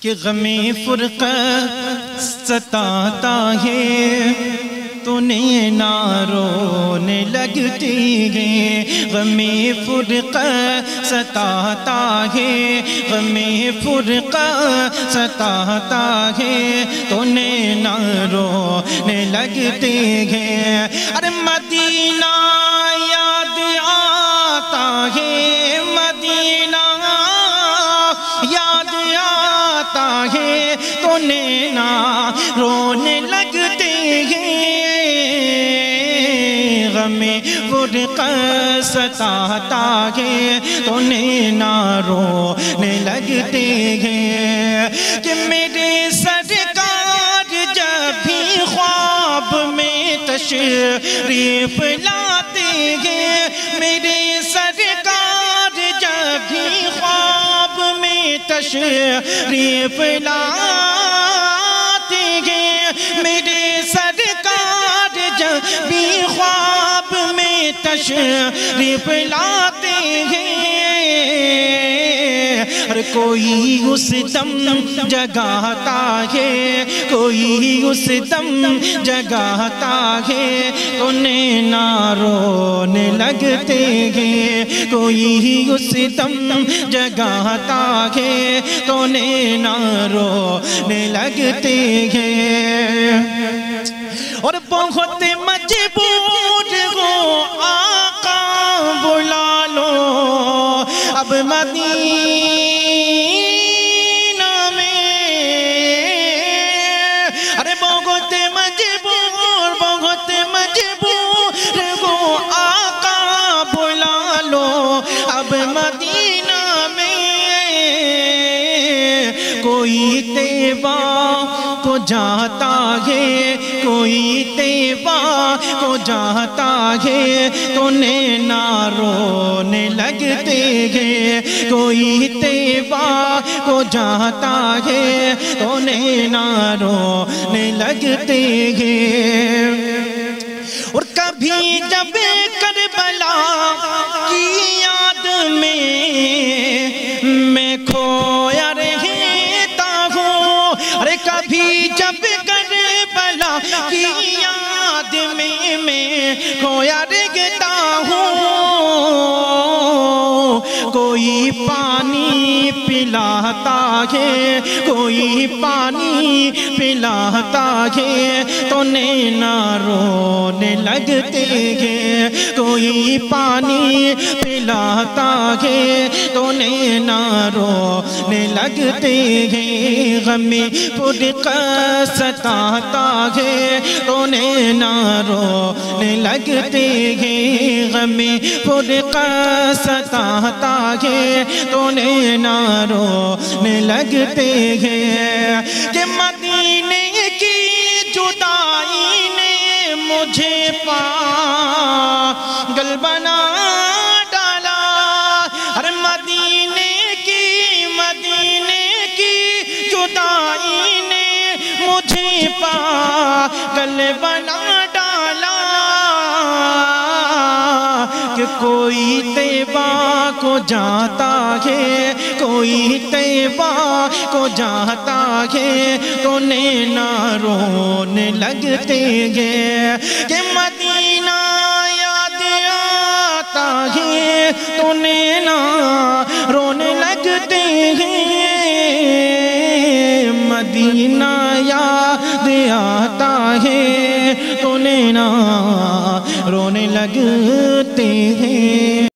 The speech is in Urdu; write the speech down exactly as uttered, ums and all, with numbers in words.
کہ غم فرقہ ستاتا ہے تو نہ رونے لگتی ہے، غم فرقہ ستاتا ہے، غم فرقہ ستاتا ہے تو نہ رونے لگتی ہے۔ ارے مدینہ یاد آتا ہے، مدینہ یاد آتا ہے تو نہ رونے لگتے ہیں، غم فرقہ ستاتا ہے تو نہ رونے لگتے ہیں۔ کہ میرے سرکار جب بھی خواب میں تشریف لاتے ہیں، میرے سرکار جب بھی خواب میں تشریف لاتے ہیں، میرے سرکار جب بھی خواب میں تشریف لاتے ہیں، ہر کوئی اس دم جگاتا ہے، کوئی اس دم جگاتا ہے تو نہ رونے لگتے ہیں، کوئی اس دم جگاتا ہے تو نہ رونے لگتے ہیں۔ اور بہت مجبور ہو آقا بلا لو اب مدینہ میں، ارے بہت مجبور بہت مجبور ہو آقا بلا لو اب مدینہ میں، کوئی طیبہ کو جاتا ہے، کوئی طیبہ کو جاتا ہے تو نہ رونے لگتے ہیں، کوئی طیبہ کو جاتا ہے تو نہ رونے لگتے ہیں۔ اور کبھی جب کربلا کی یاد میں میں کھویا رہتا ہوں، ارے کبھی جب کربلا کی یاد میں میں کھویا رہتا ہوں، کوئی پانی پلاتا ہے، کوئی پانی پلاتا ہے تو نہ رونے لگتے ہیں، کوئی پانی پلاتا ہے تو نہ رونے لگتے ہیں، غم فرقہ ستاتا ہے تو نہ رونے لگتے ہیں، غم فرقہ ستاتا ہے تو نہ رونے لگتے ہیں۔ کہ مدینے کی جدائی نے مجھے پاگل بنا ڈالا، ہر مدینے کی مدینے کی جدائی نے مجھے پاگل بنا ڈالا، کہ کوئی طیبہ کو جاتا ہے، کوئی طیبہ کو جاتا ہے تو نہ رونے لگتے ہیں۔ کہ مدینہ یاد آتا ہے تو نہ رونے لگتے ہیں، مدینہ یاد آتا ہے تو نہ رونے لگتے ہیں۔